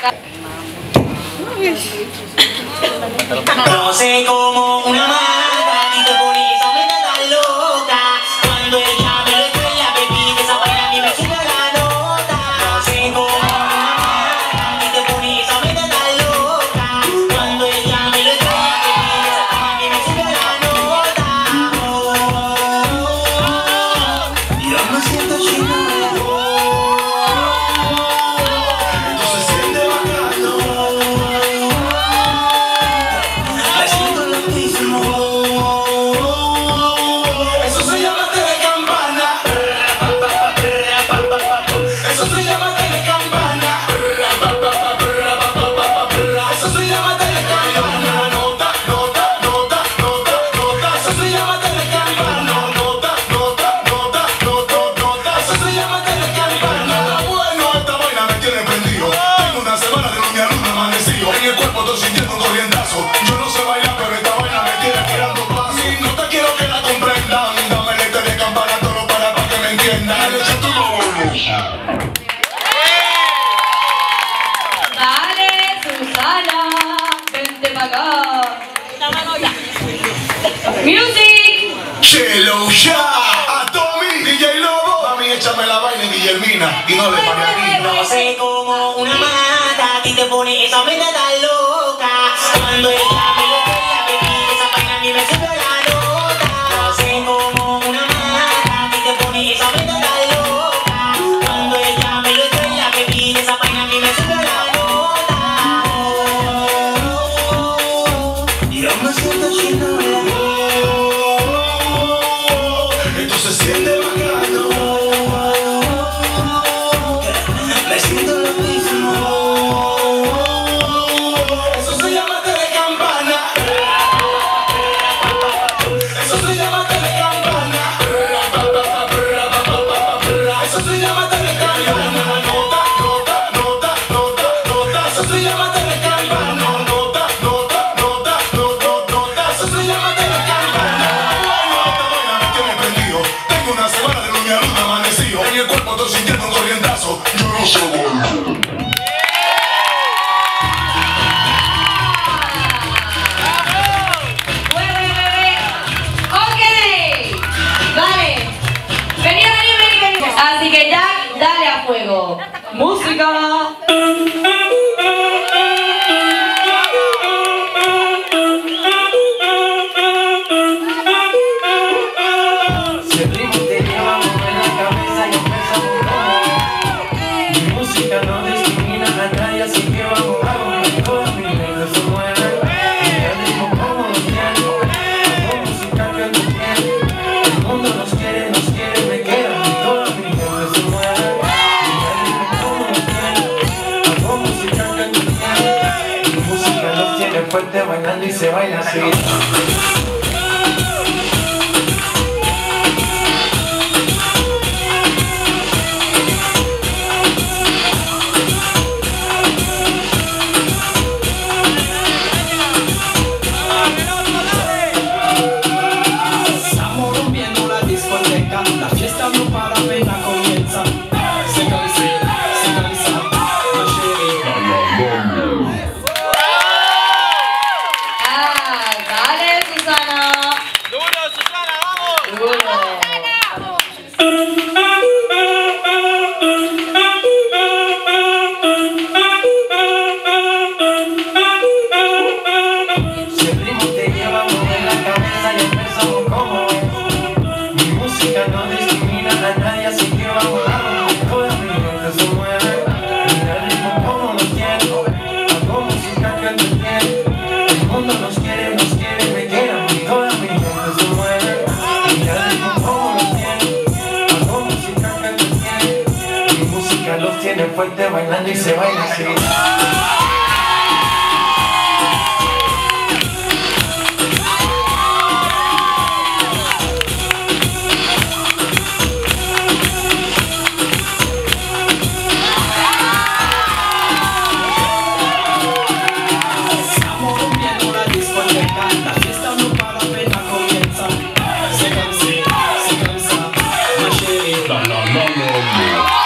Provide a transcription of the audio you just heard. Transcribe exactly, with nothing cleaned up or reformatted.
No sé cómo una mata y te pone esa meta tan loca. Cuando ella me lo estrella, baby, esa vaina a mí me sube la nota. No sé cómo una mata y te pone esa meta tan loca. Cuando ella me lo estrella, baby, esa vaina a mí me sube la nota. Oh, oh, oh. Yo me siento chino. Yo no sé bailar, pero esta vaina me tiene tirando pasos. Y no te quiero que la comprendan. Dame letra de campana, todo para, para que me entiendan. Echa tu Dale, Susana, vente pa' acá. La mano ya. Music. Chelo ya, a Tommy, D J Lobo. Mami, échame la vaina en Guillermina y no de Marianina. No sé cómo una mata y te pone esa meta tan loca. Cuando ella me lo estrella, baby, esa vaina a mí me sube la nota. No sé cómo una mata y te pone esa meta tan loca. Cuando ella me lo estrella, baby, esa vaina a mí me sube la nota. Oh, oh, oh. Yo me siento chino. Esto se siente bacano. Me siento lo mismo. Eso se llama telecampana. Eso se llama telecampana. Eso se llama telecampana. Nota, nota, nota, nota, nota. Eso se llama telecampana. Nota, nota, nota, nota, nota. Eso se llama telecampana. Bueno, esta vaina me tiene prendido. Tengo una semana de luna luna amanecido. En el cuerpo estoy sintiendo un corrientazo. Yo no sé bailar. Así que Jack, dale a fuego. Música. Si el ritmo te lleva a mover la cabeza y empezamos como. Mi música no discrimina a nadie, así que vamos, vamos. Todas mis letras se mueven. Y el ritmo como los tiene. Hago música que no tiene. El mundo nos quiere, nos quiere, me quiere. Todas mis letras se mueven. Y el ritmo como los tiene. Hago música que no tiene. Mi música los tiene fuerte bailando y se baila así. La fiesta no para, apenas comienza. Se cansa, se cansa, Ah, dale, Susana. Duro, Susana, vamos. Duro. Si el ritmo te lleva a mover la cabeza y empezamos como es. Mi música no discrimina a nadie, así que vamos, vamos. Todas mis letras se mueven. Mira el ritmo como nos quiere. Hago música que no tiene. El mundo nos quiere, nos quiere, me quiere. Todas mis letras se mueven. Mira el ritmo como nos tiene. Hago música que no tiene. Mi música los tiene fuerte bailando y se baila así. La fiesta no para, apenas comienza. Se cansa, se cansa, my shady. La la la la la.